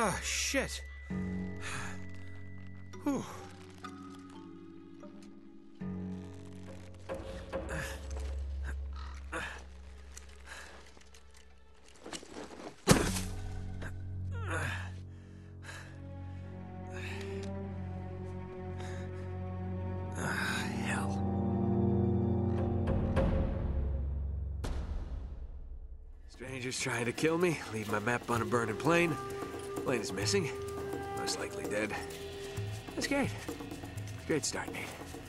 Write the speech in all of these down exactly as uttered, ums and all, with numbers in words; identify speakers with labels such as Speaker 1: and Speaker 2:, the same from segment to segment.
Speaker 1: Ah, shit. Whew. Strangers trying to kill me, leave my map on a burning plane. Plane is missing, most likely dead. That's great. Great start, Nate.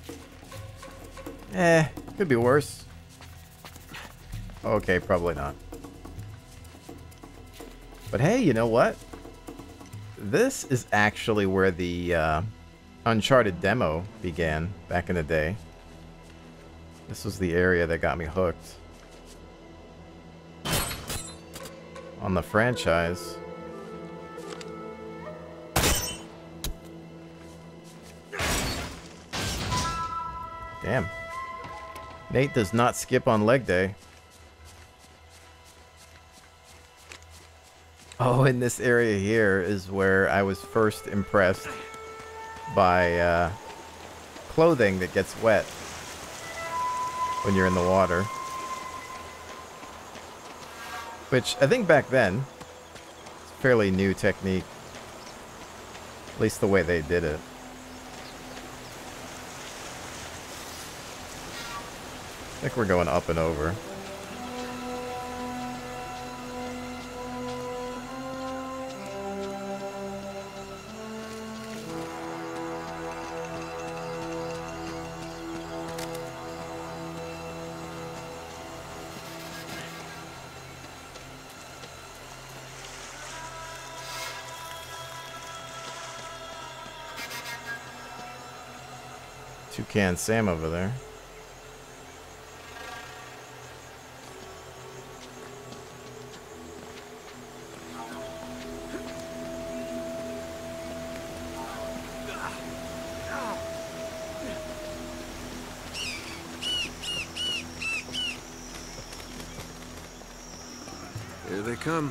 Speaker 2: Eh, could be worse. Okay, probably not. But hey, you know what? This is actually where the uh, Uncharted demo began back in the day. This was the area that got me hooked on the franchise. Damn. Nate does not skip on leg day. Oh, in this area here is where I was first impressed by uh, clothing that gets wet when you're in the water. Which, I think back then, it's a fairly new technique. At least the way they did it. I think we're going up and over. Toucan Sam over there.
Speaker 1: Here they come.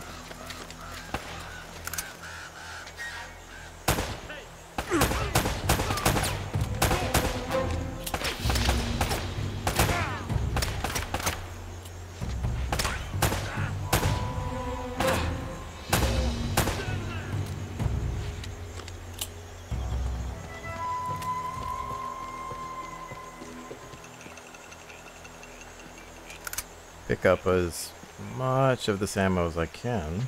Speaker 2: Pick up as much of this ammo as I can.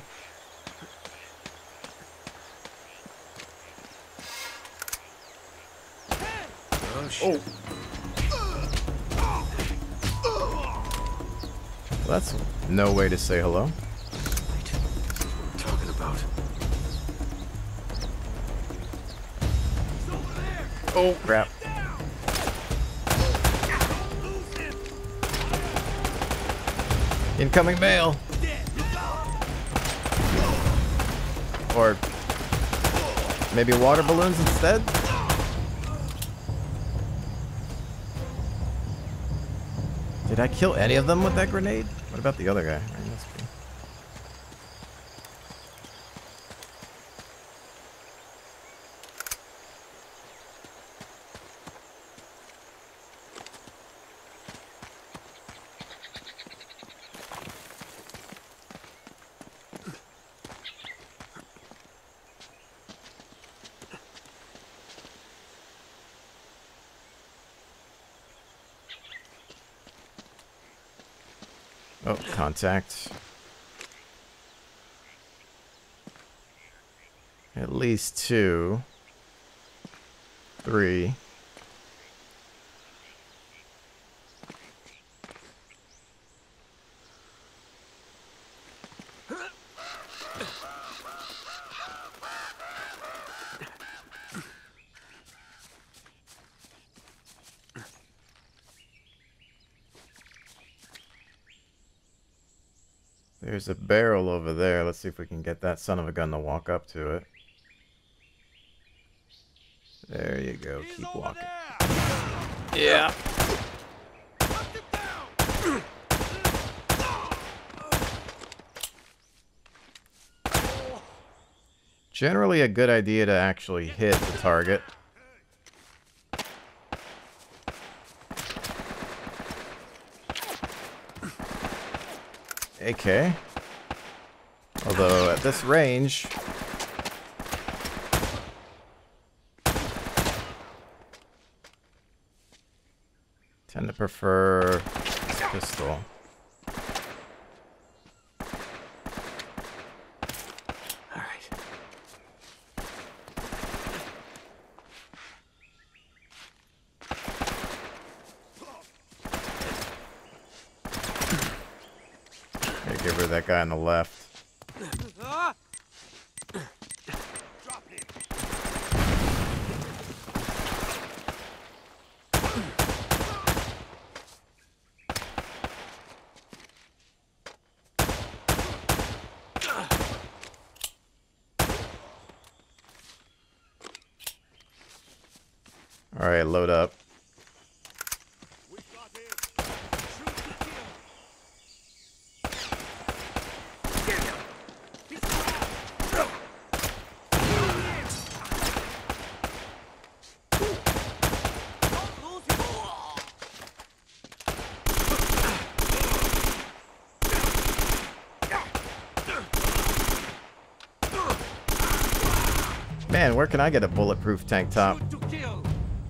Speaker 1: Oh, shit.
Speaker 2: Oh. Well, that's no way to say hello.
Speaker 1: What are you talking about?
Speaker 2: Oh, crap. Incoming mail. Or maybe water balloons instead? Did I kill any of them with that grenade? What about the other guy? He must be. Oh, contact. At least two. Three. There's a barrel over there. Let's see if we can get that son of a gun to walk up to it. There you go.
Speaker 3: He's
Speaker 2: Keep
Speaker 3: over
Speaker 2: walking.
Speaker 3: there.
Speaker 2: Yeah.
Speaker 3: Knock him down.
Speaker 2: Generally a good idea to actually hit the target. A K. Although at this range, tend to prefer this pistol.
Speaker 1: All right.
Speaker 2: Okay, give her that guy on the left.
Speaker 3: Drop him.
Speaker 2: All right, load up.
Speaker 3: We got him. Shoot to kill.
Speaker 2: Man, where can I get a bulletproof tank top?
Speaker 3: Shoot to kill.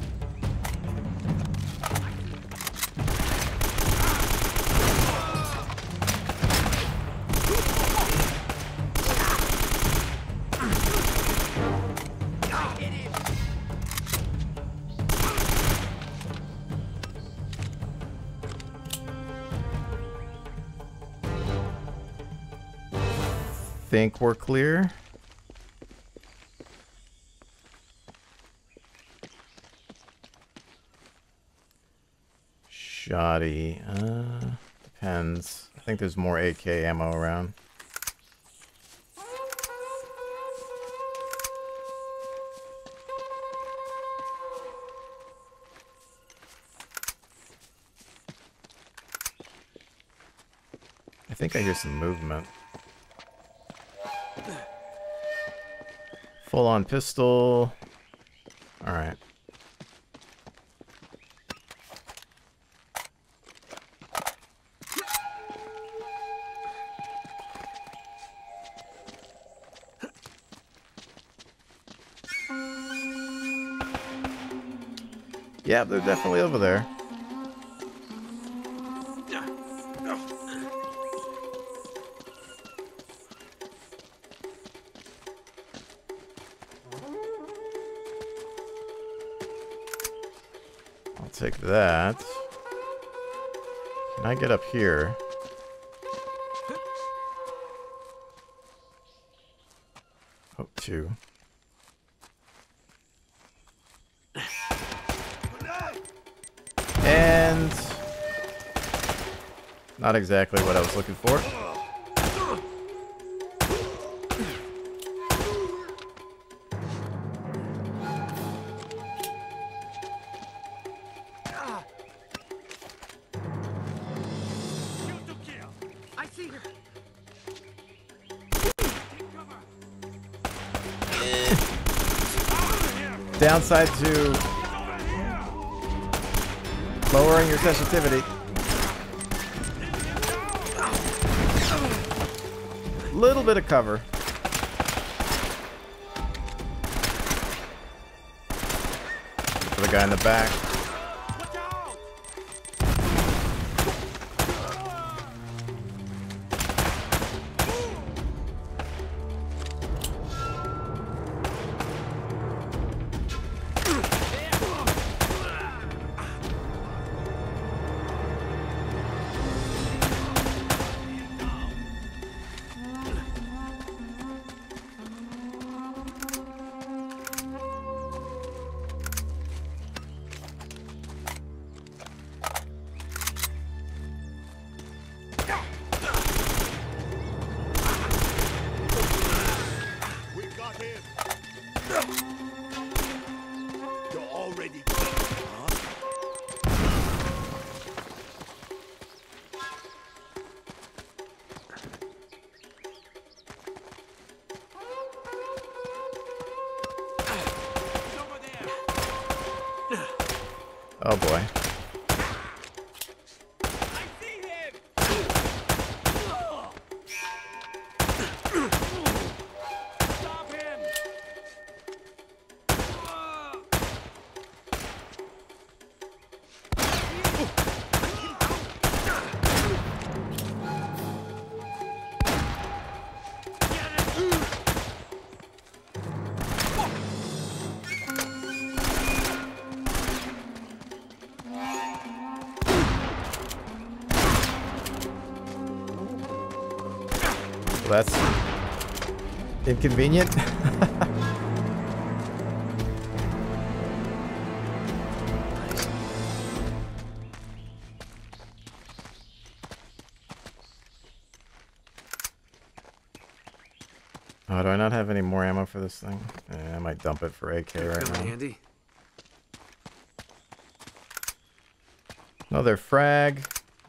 Speaker 2: Think we're clear. Shoddy. Uh, depends. I think there's more A K ammo around. I think I hear some movement. Full on pistol. All right. Yeah, they're definitely over there. I'll take that. Can I get up here? Hope to. And not exactly what I was looking for.
Speaker 3: Shoot to kill. I see her. Take cover.
Speaker 2: Downside to lowering your sensitivity. Little bit of cover. For the guy in the back.
Speaker 3: Watch out. We got him. You're already dead, huh?
Speaker 2: Oh boy.
Speaker 3: I see him! Stop him!
Speaker 2: Well, that's inconvenient. Oh, do I not have any more ammo for this thing? Eh, I might dump it for A K right
Speaker 1: Come in
Speaker 2: now.
Speaker 1: handy.
Speaker 2: Another frag.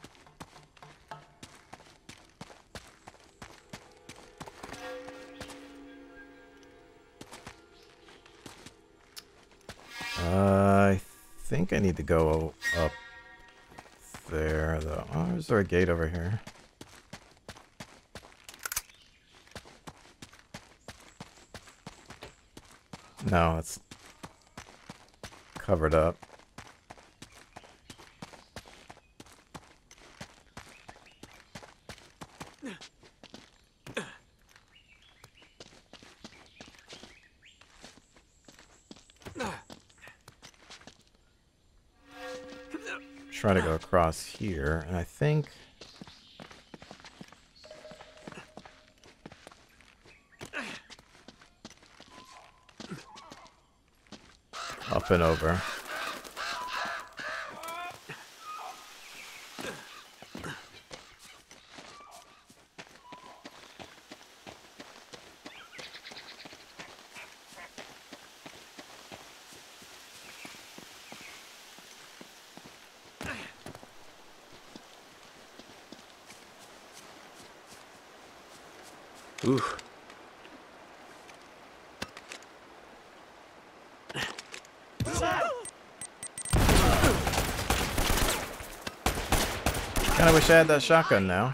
Speaker 2: Uh, I think I need to go up there, though. Oh, is there a gate over here? No, it's covered up. Try to go across here, and I think up and over.
Speaker 1: Ooh.
Speaker 2: Kinda wish I had that shotgun now.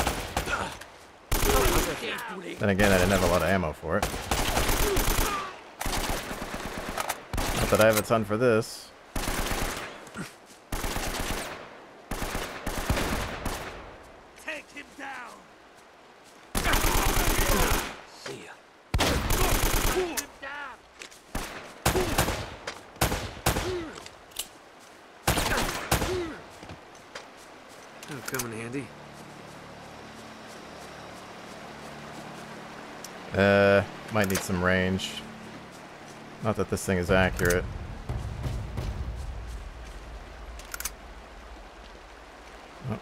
Speaker 2: Then again, I didn't have a lot of ammo for it. Not that I have a ton for this.
Speaker 3: Take him down!
Speaker 1: See ya.
Speaker 3: Take him down!
Speaker 1: Oh, come in handy.
Speaker 2: Uh, might need some range. Not that this thing is accurate. Oh.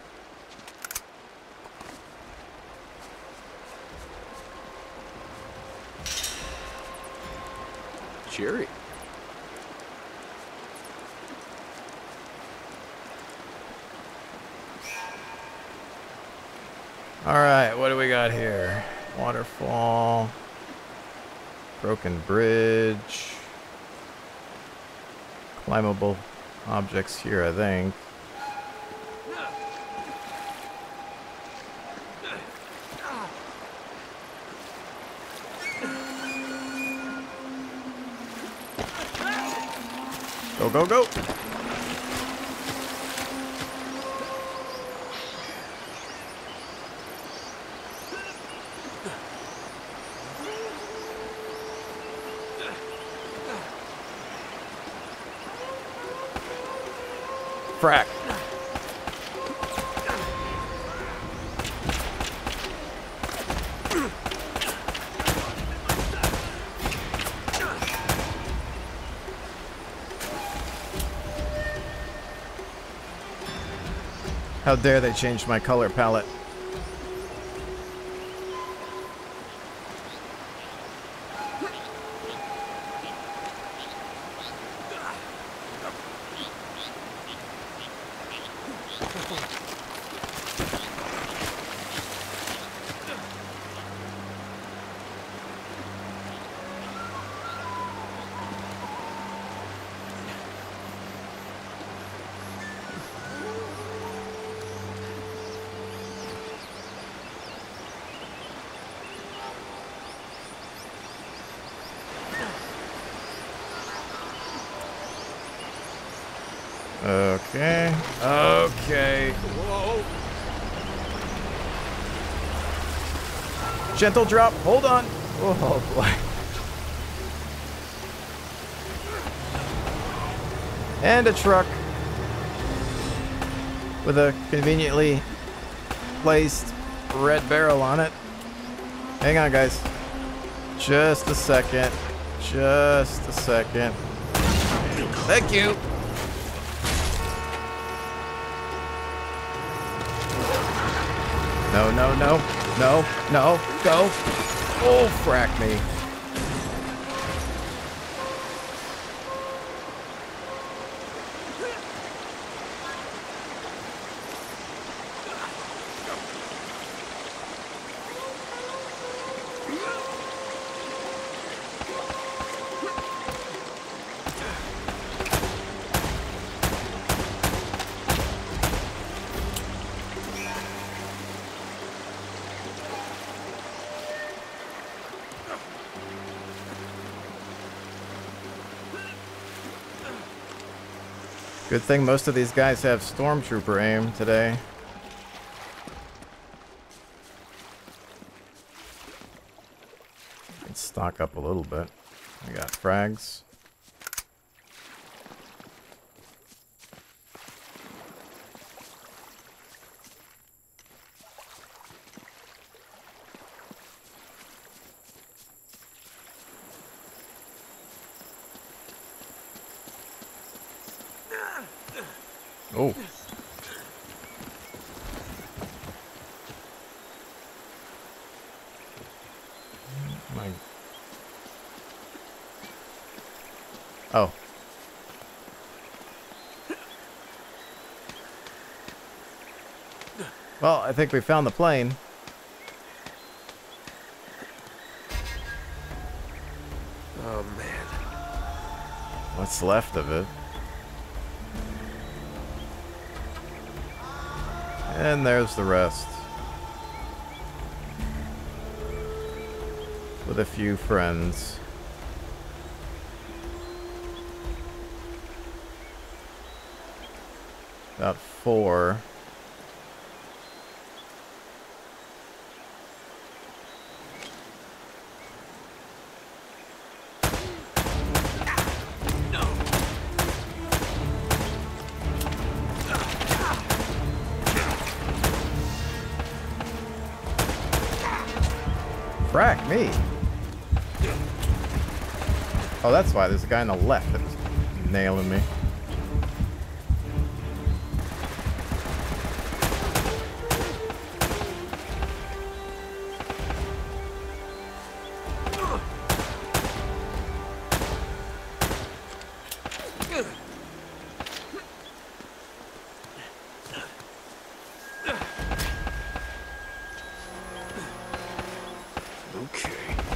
Speaker 1: Jerry.
Speaker 2: Alright, what do we got here? Waterfall. Broken bridge. Climbable objects here, I think. Go, go, go! Frack. How dare they change my color palette? Okay. Okay.
Speaker 1: Whoa!
Speaker 2: Gentle drop. Hold on. Oh boy. And a truck with a conveniently placed red barrel on it. Hang on, guys. Just a second. Just a second. Thank you. No, no, no. No, no, go. Oh, frack me. Good thing most of these guys have stormtrooper aim today. Let's stock up a little bit. We got frags. Oh. My. Oh. Well, I think we found the plane.
Speaker 1: Oh man.
Speaker 2: What's left of it? And there's the rest. With a few friends. About four. Frack me. Oh, that's why there's a guy on the left that's nailing me.
Speaker 1: Okay.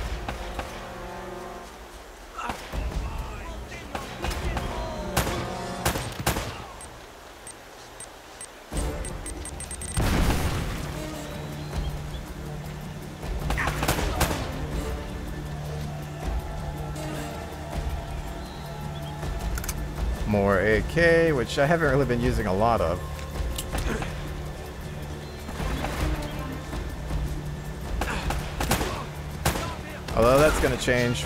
Speaker 2: More A K, which I haven't really been using a lot of. Although that's gonna change.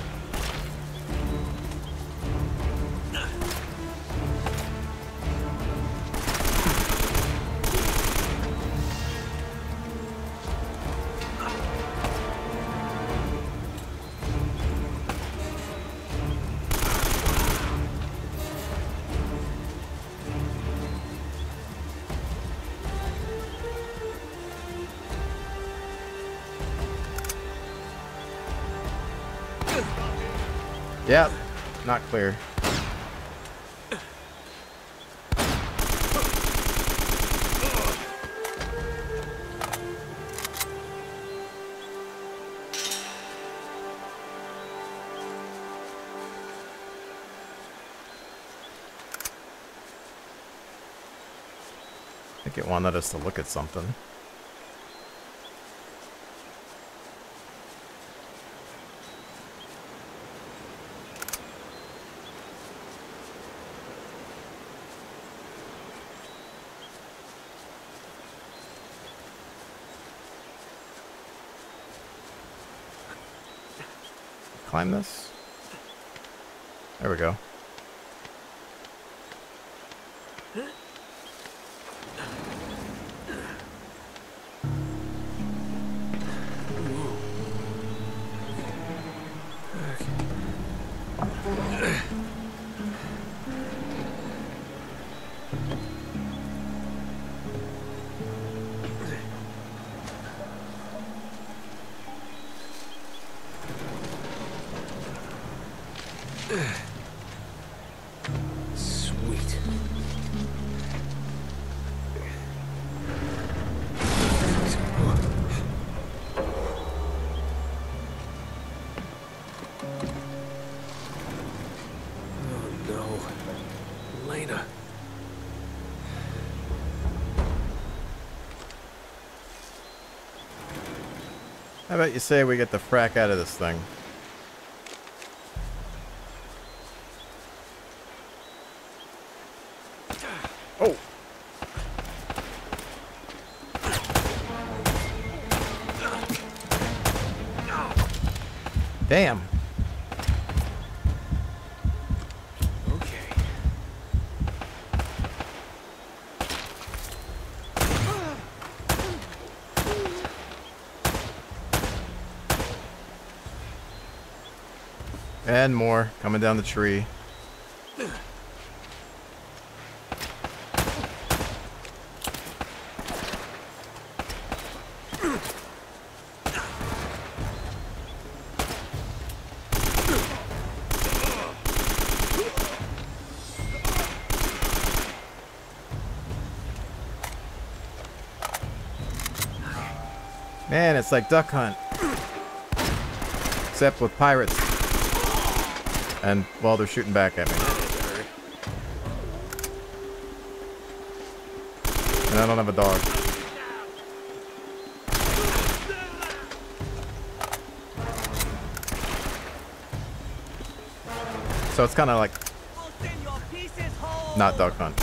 Speaker 2: Yep, not clear. I think it wanted us to look at something. climb this? There we go.
Speaker 1: Sweet. Oh no. Elena.
Speaker 2: How about you say we get the frack out of this thing? Oh! Damn.
Speaker 1: Okay.
Speaker 2: And more coming down the tree. Man, it's like Duck Hunt. Except with pirates. And while well, they're shooting back at me. And I don't have a dog. So it's kind of like not Duck Hunt.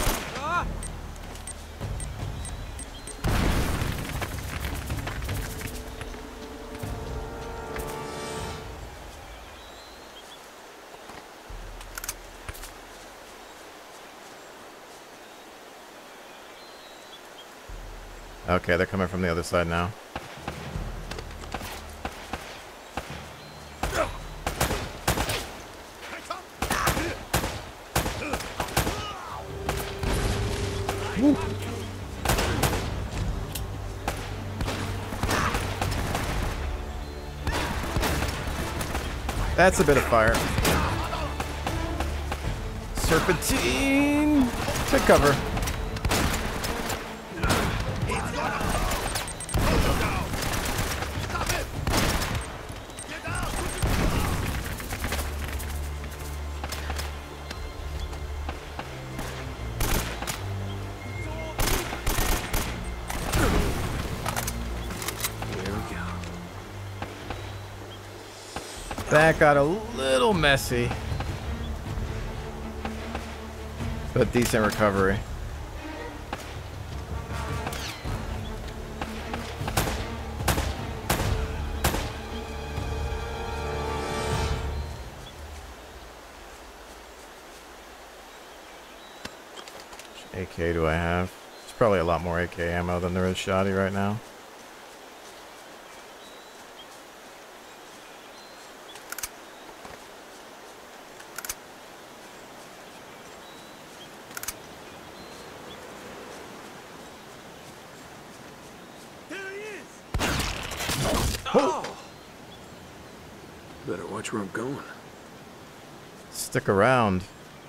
Speaker 2: Okay, they're coming from the other side now. Woo. That's a bit of fire. Serpentine! Take cover. That got a little messy, but decent recovery. Which A K do I have? There's probably a lot more A K ammo than there is shoddy right now.
Speaker 1: Oh! Better watch where I'm going.
Speaker 2: Stick around.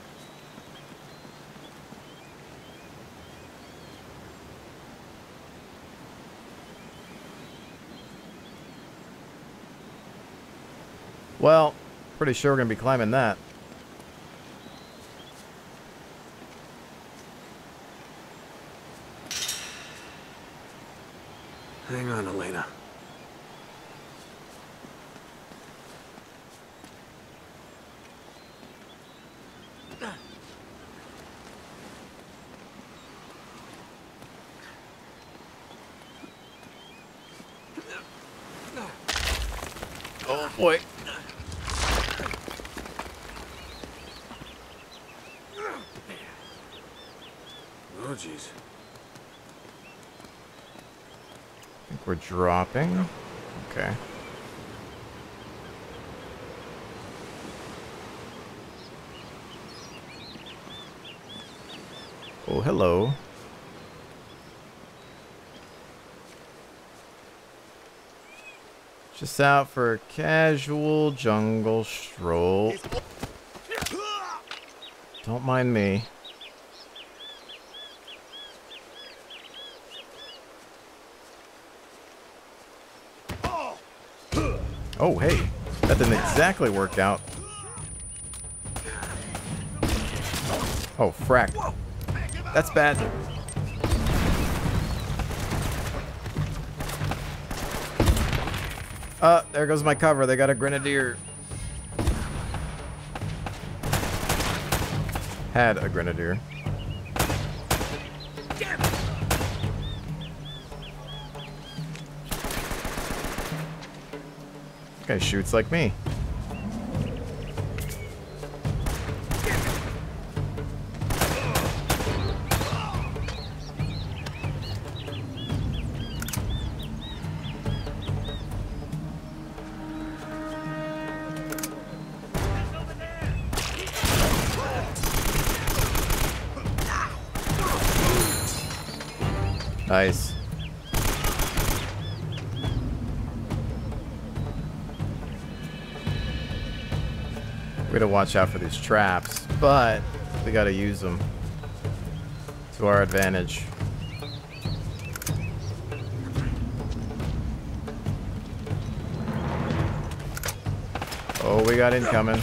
Speaker 2: Well, pretty sure we're gonna be climbing that.
Speaker 1: Hang on, Elena.
Speaker 2: Oh boy. we're dropping. Okay. Oh, hello. Just out for a casual jungle stroll. Don't mind me. Oh, hey. That didn't exactly work out. Oh, frack. That's bad. Uh, there goes my cover. They got a grenadier. Had a grenadier. This guy shoots like me. Nice. We gotta watch out for these traps, but we gotta use them to our advantage. Oh, we got incoming.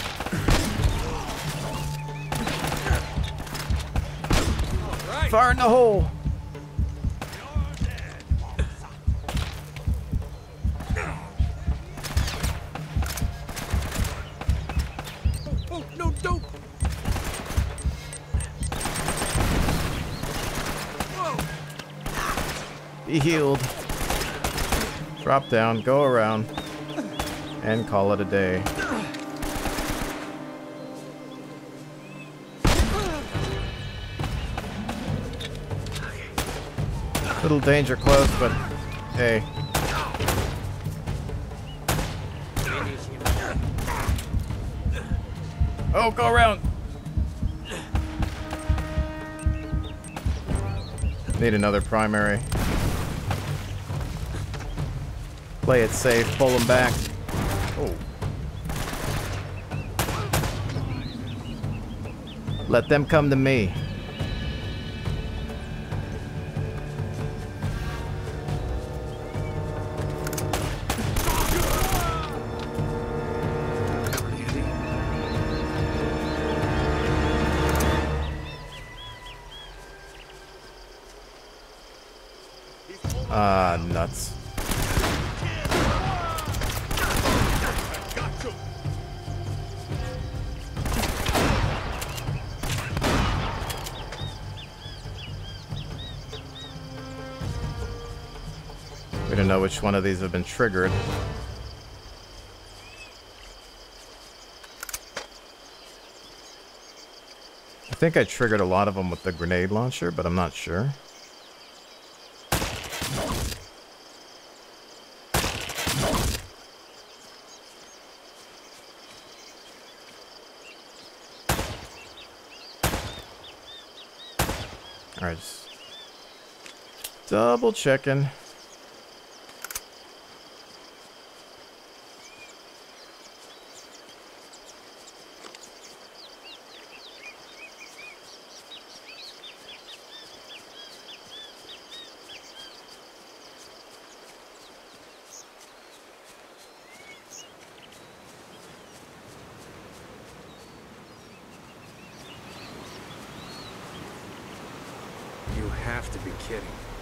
Speaker 2: Fire in the hole. Be healed. Drop down, go around, and call it a day. Little danger close, but hey. Oh, go around. Need another primary. Play it safe, pull them back. Oh. Let them come to me. Ah, nuts. We don't know which one of these have been triggered. I think I triggered a lot of them with the grenade launcher, but I'm not sure. Alright, just double checking.
Speaker 1: You have to be kidding.